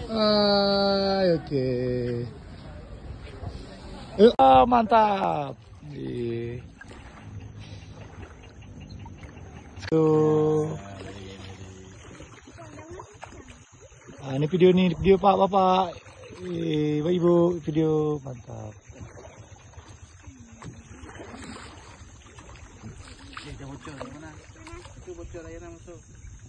Okey. Mantap. Ini video Pak Bapak. Bapak Ibu, video mantap. Bocor mana? Itu bocor air masuk.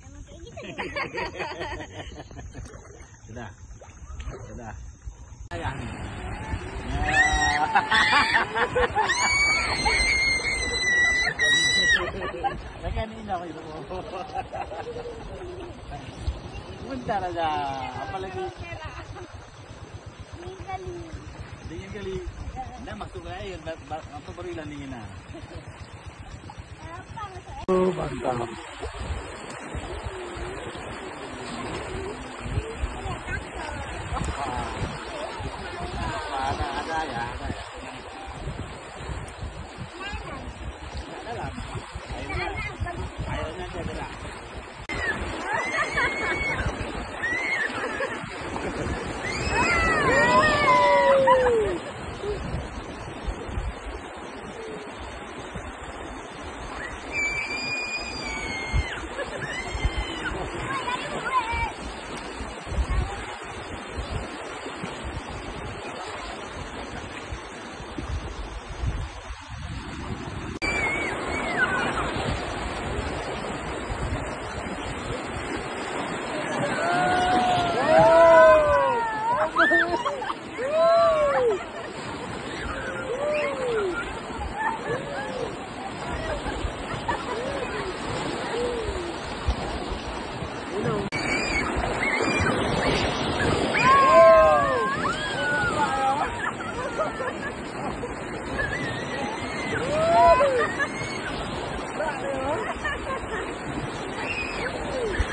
Sudah. Sayang. Kan ini apa itu? Bentar aja, apalagi dingin kali. Dah masuk ke air, apa baru hilang dinginnya. Mantap. Ada ya. Airnya aja gerak.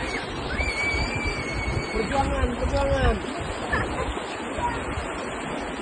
Perjuangan.